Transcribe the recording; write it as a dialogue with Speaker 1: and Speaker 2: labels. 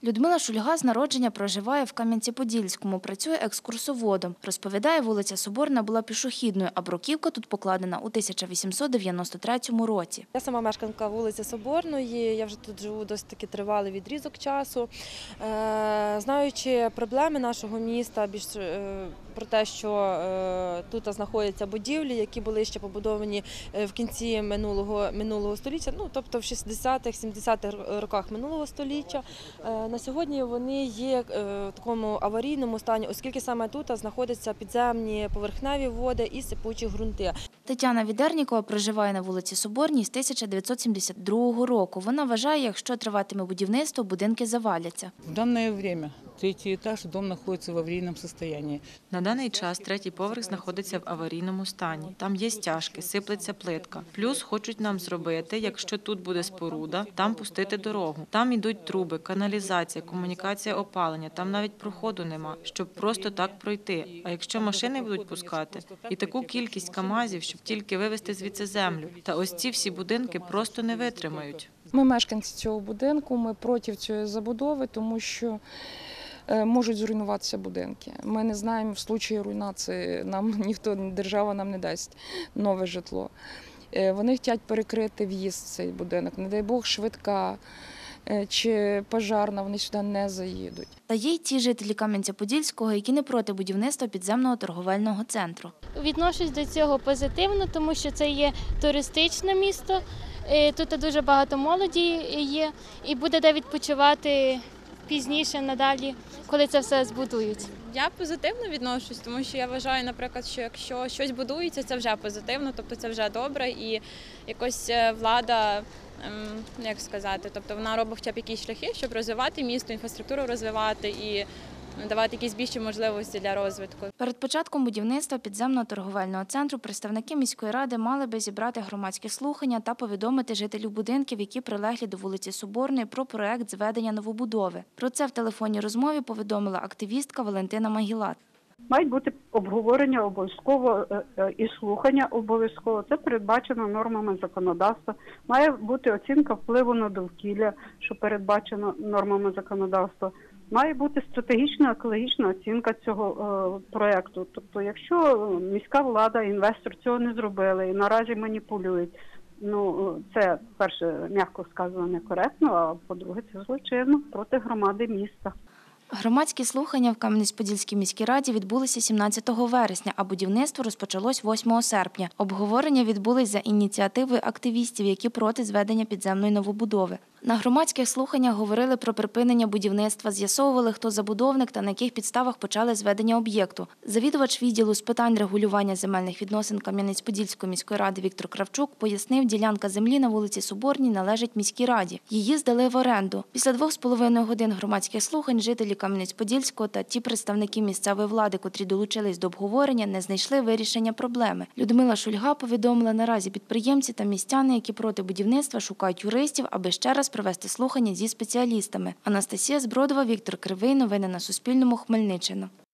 Speaker 1: Людмила Шульга з народження проживає в Кам'янці-Подільському, працює екскурсоводом. Розповідає, вулиця Соборна була пішохідною, а бруківка тут покладена у 1893 році.
Speaker 2: Я сама мешканка вулиці Соборної, я вже тут живу досить таки тривалий відрізок часу. Знаючи проблеми нашого міста, більш про те, що тут знаходяться будівлі, які були ще побудовані в кінці минулого століття, тобто в 60-х, 70-х роках минулого століття. На сьогодні вони є в такому аварійному стані, оскільки саме тут знаходяться підземні поверхневі води і сипучі ґрунти.
Speaker 1: Тетяна Відернікова проживає на вулиці Соборній з 1972 року. Вона вважає, якщо триватиме будівництво, будинки заваляться.
Speaker 3: В дане час третій етаж, дом знаходиться в аварійному стані.
Speaker 4: На даний час третій поверх знаходиться в аварійному стані. Там є стяжки, сиплеться плитка. Плюс хочуть нам зробити, якщо тут буде споруда, там пустити дорогу. Там йдуть труби, каналізація, комунікація, опалення. Там навіть проходу нема, щоб просто так пройти. А якщо машини будуть пускати, і таку кількість КАМАЗів, щоб тільки вивезти звідси землю. Та ось ці всі будинки просто не витримають.
Speaker 5: Ми мешканці цього будинку, ми проти цієї забудови, тому що можуть зруйнуватися будинки. Ми не знаємо, в випадку руйнації держава нам не дасть нове житло. Вони хочуть перекрити в'їзд в цей будинок. Не дай Бог, швидка чи пожарна, вони сюди не заїдуть.
Speaker 1: Та є й ті жителі Кам'янця-Подільського, які не проти будівництва підземного торговельного центру.
Speaker 6: Відношусь до цього позитивно, тому що це є туристичне місто, тут дуже багато молоді є і буде де відпочивати пізніше, надалі, коли це все збудують.
Speaker 7: Я позитивно відношусь, тому що я вважаю, наприклад, що якщо щось будується, це вже позитивно, тобто це вже добре і якось влада, як сказати, тобто вона робить хоча б якісь шляхи, щоб розвивати місто, інфраструктуру розвивати і давати якісь більші можливості для розвитку.
Speaker 1: Перед початком будівництва підземного торговельного центру представники міської ради мали би зібрати громадські слухання та повідомити жителів будинків, які прилеглі до вулиці Соборної, про проект зведення новобудови. Про це в телефонній розмові повідомила активістка Валентина Магілат.
Speaker 8: Мають бути обговорення обов'язково і слухання обов'язково. Це передбачено нормами законодавства. Має бути оцінка впливу на довкілля, що передбачено нормами законодавства. Має бути стратегічна екологічна оцінка цього проєкту. Тобто, якщо міська влада, інвестор цього не зробили і наразі маніпулюють, це, перше, м'яко сказано, некоректно, а по-друге, це злочинно проти громади міста.
Speaker 1: Громадські слухання в Кам'янець-Подільській міській раді відбулися 17 вересня, а будівництво розпочалось 8 серпня. Обговорення відбулись за ініціативою активістів, які проти зведення підземної новобудови. На громадських слуханнях говорили про припинення будівництва, з'ясовували, хто забудовник та на яких підставах почали зведення об'єкту. Завідувач відділу з питань регулювання земельних відносин Кам'янець-Подільської міської ради Віктор Кравчук пояснив, ділянка землі на вулиці Соборній належить міській раді. Її здали в оренду. Після 2,5 годин громадських слухань жителі Кам'янець-Подільського та ті представники місцевої влади, котрі долучились до обговорення, не знайшли вирішення проблеми. Людмила Шульга повідомила, наразі підприємці та містяни, які проти будівництва, шукають юристів, аби ще раз провести слухання зі спеціалістами. Анастасія Збродова, Віктор Кривий. Новини на Суспільному. Хмельниччина.